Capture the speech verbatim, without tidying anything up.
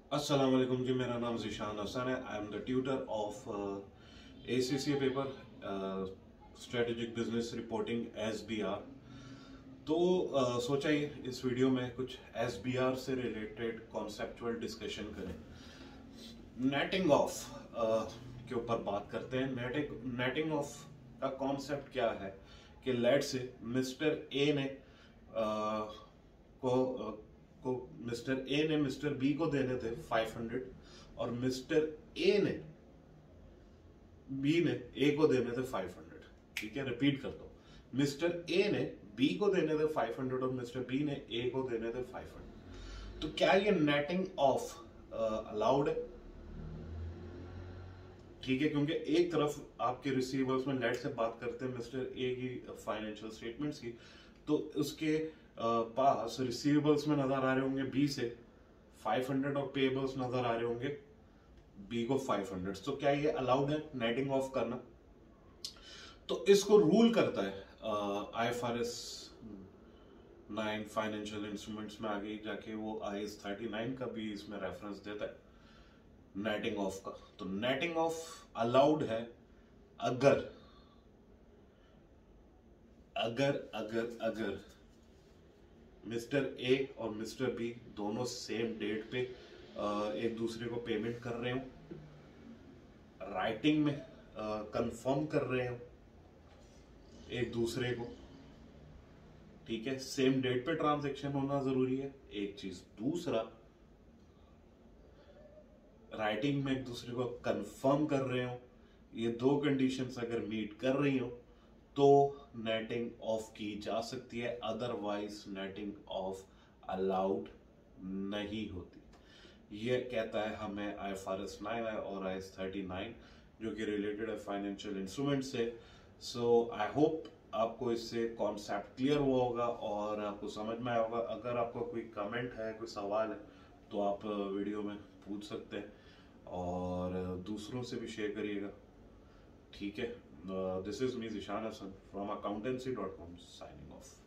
अस्सलाम वालेकुम जी, मेरा नाम ज़ीशान हसन है। I am the tutor of A C C A paper strategic business reporting S B R. तो uh, सोचा ही इस वीडियो में कुछ एस बी आर से रिलेटेड कॉन्सेप्चुअल डिस्कशन करें। नेटिंग ऑफ के ऊपर बात करते हैं। नेटिंग नेटिंग ऑफ का कॉन्सेप्ट क्या है कि लेट से मिस्टर ए ने uh, को uh, को मिस्टर ए ने मिस्टर बी को देने थे फाइव हंड्रेड और मिस्टर ए ने बी ने ए को देने थे फाइव हंड्रेड। ठीक है, रिपीट कर दो। मिस्टर ए ने बी को देने थे फाइव हंड्रेड और मिस्टर बी ने ए को देने थे फाइव हंड्रेड। तो क्या ये नेटिंग ऑफ अलाउड है? ठीक है, क्योंकि एक तरफ आपके रिसीवर्स में लेट से बात करते हैं मिस्टर ए की फाइनेंशियल स्टेटमेंट्स की, तो उसके पास रिसीवेबल्स में नजर आ रहे होंगे बी से फाइव हंड्रेड और पेबल्स नजर आ रहे होंगे बी को फाइव हंड्रेड। तो क्या ये अलाउड है नेटिंग ऑफ करना? तो इसको रूल करता है I F R S nine financial instruments में। आगे जाके वो आई एस थर्टी नाइन का भी इसमें रेफरेंस देता है नेटिंग ऑफ का। तो नेटिंग ऑफ अलाउड है अगर अगर अगर अगर मिस्टर ए और मिस्टर बी दोनों सेम डेट पे एक दूसरे को पेमेंट कर रहे हो, राइटिंग में कंफर्म कर रहे हो एक दूसरे को। ठीक है, सेम डेट पे ट्रांजैक्शन होना जरूरी है, एक चीज। दूसरा, राइटिंग में एक दूसरे को कंफर्म कर रहे हो। ये दो कंडीशंस अगर मीट कर रही हो तो नेटिंग ऑफ की जा सकती है, अदरवाइज नेटिंग ऑफ अलाउड नहीं होती। ये कहता है हमें I F R S nine और आई एस थर्टी नाइन जो कि रिलेटेड है फाइनेंशियल इंस्ट्रूमेंट से। सो आई होप आपको इससे कॉन्सेप्ट क्लियर हुआ होगा और आपको समझ में आया होगा। अगर आपको कोई कमेंट है, कोई सवाल है, तो आप वीडियो में पूछ सकते हैं और दूसरों से भी शेयर करिएगा। ठीक है, this is me Zeeshan Hasan from accountancy dot com signing of.